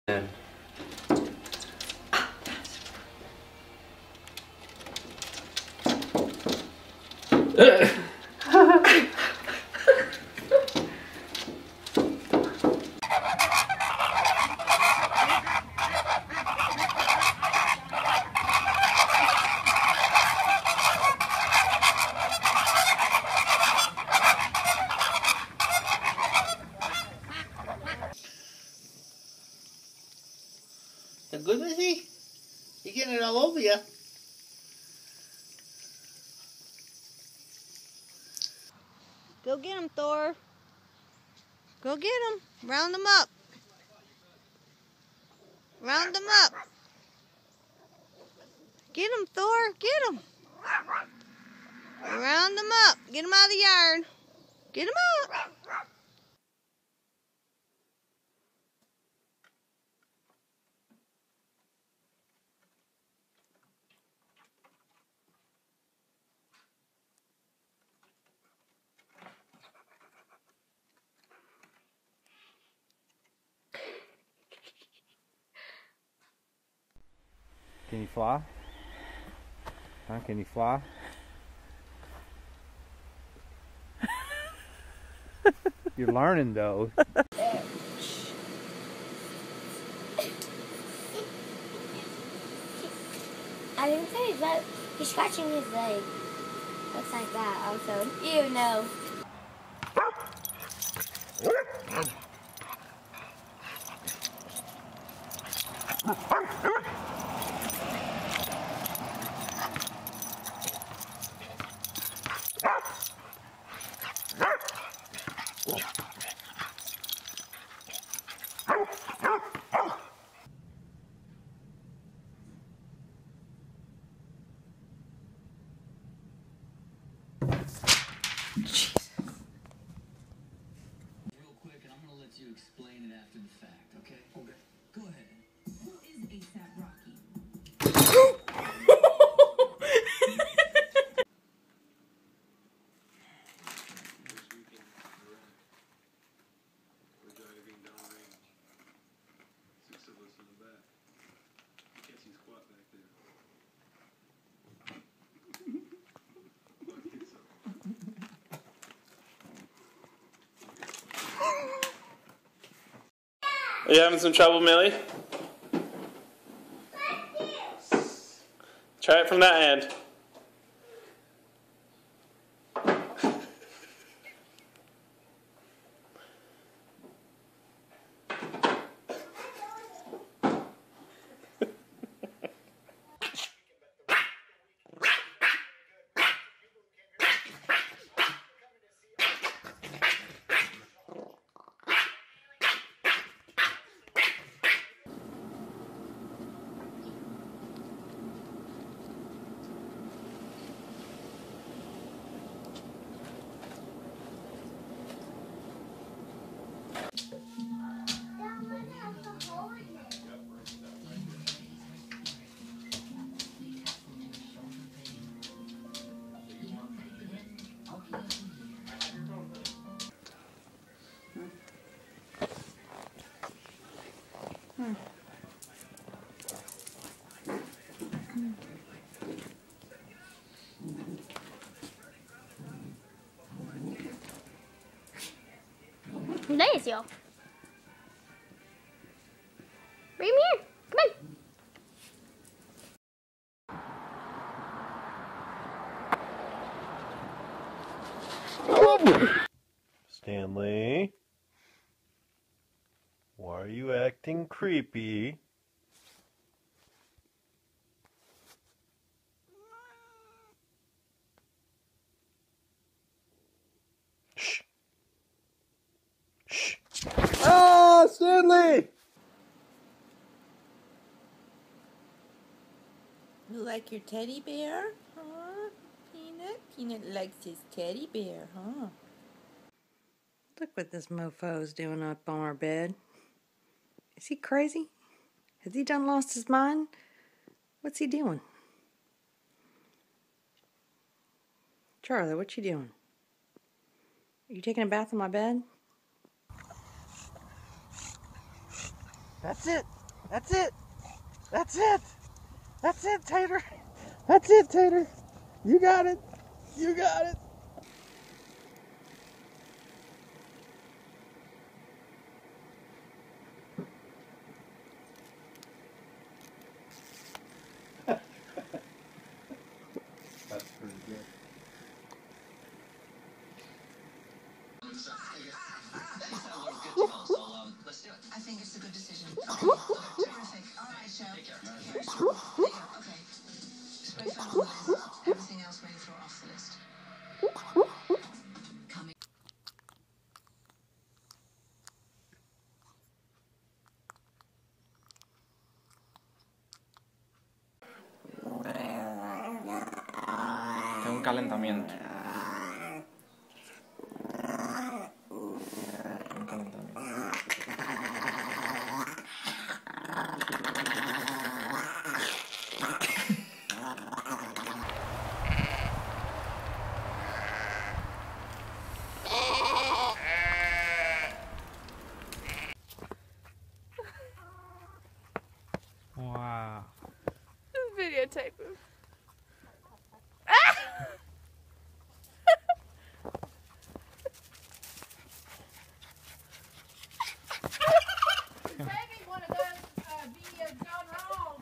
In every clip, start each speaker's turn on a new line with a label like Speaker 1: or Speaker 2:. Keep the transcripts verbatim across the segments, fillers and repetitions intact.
Speaker 1: And
Speaker 2: The good is he? You're getting it all over you.
Speaker 3: Go get him, Thor. Go get him. Round them up. Round them up. Get him, Thor. Get him. Round them up. Get him out of the yard. Get him up.
Speaker 4: Can you fly? Huh? Can you fly? You're learning though.
Speaker 5: I didn't say that. He's scratching his leg. Looks like that also. Ew, no.
Speaker 6: Real quick, and I'm gonna let you explain it after the fact, okay? Okay. Go ahead. Who is ASAP Rocky?
Speaker 1: are you having some trouble, Millie? Try it from that end.
Speaker 5: There's you. Bring him here. Come on.
Speaker 7: Stanley, why are you acting creepy? Shh. Shh. Ah, Stanley!
Speaker 3: You like your teddy bear? Huh? Peanut? Peanut likes his teddy bear, huh? Look what this mofo's doing up on our bed. Is he crazy? Has he done lost his mind? What's he doing? Charlie, what you doing? Are you taking a bath on my bed?
Speaker 8: That's it. That's it. That's it. That's it, Tater. That's it, Tater. You got it. You got it.
Speaker 4: That's pretty good.
Speaker 9: I think it's a good decision. Okay. Terrific. All right, Joe. Take care. Take care. There you go. Okay. Straight from the list. Everything else ready to throw off the list. Coming.
Speaker 10: Tengo un calentamiento. Un calentamiento. Wow.
Speaker 11: Just videotape him.
Speaker 3: Maybe one of those uh, videos gone wrong.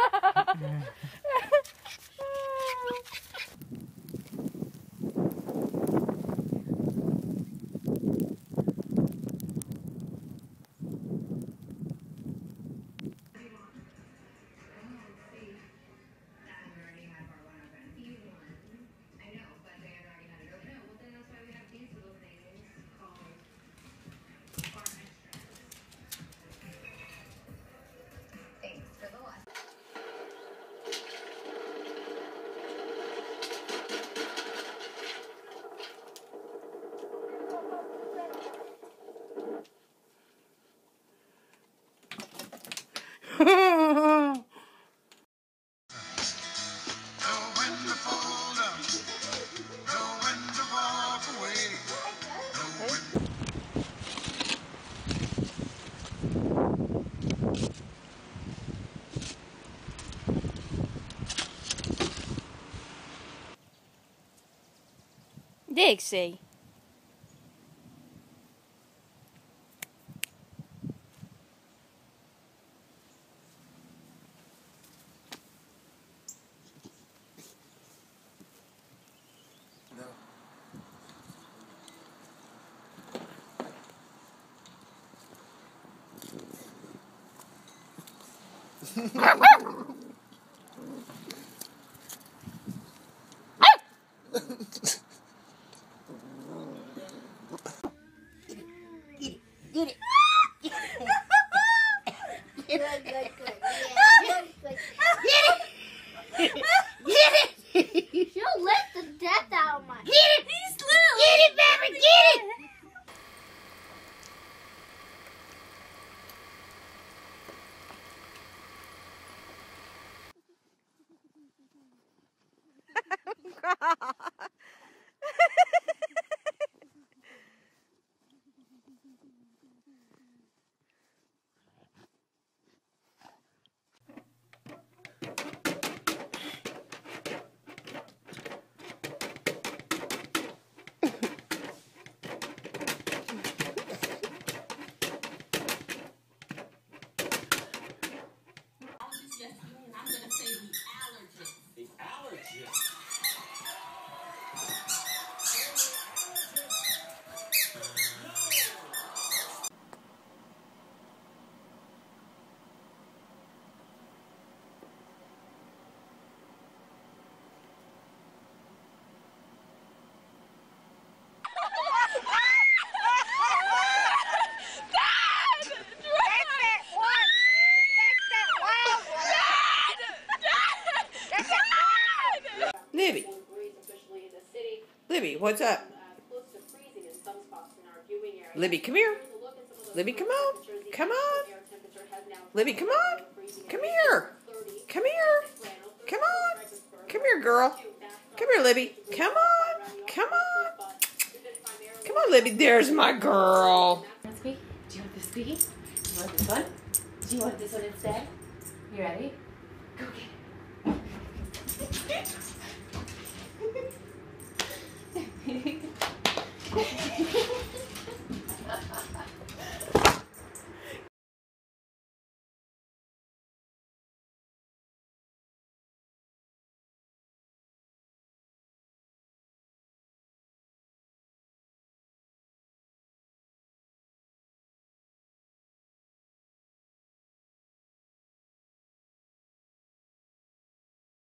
Speaker 5: Dixie. Get it. Get it. Good, good, good. Yeah, good, good. Get it. Get it. She'll let the death out of my. Get it. He's little. Get it, baby. Get it.
Speaker 3: Libby. Libby, what's up? Libby, come here. Libby, come on. Come on. Libby, come on. Come here. Come here. Come on. Come here, girl. Come here, Libby. Come on. Come on. Come on, Libby. There's my girl.
Speaker 12: Squeak? Do you like the squeaky? Do you like this one? Do you want this one instead? You ready? Go get it.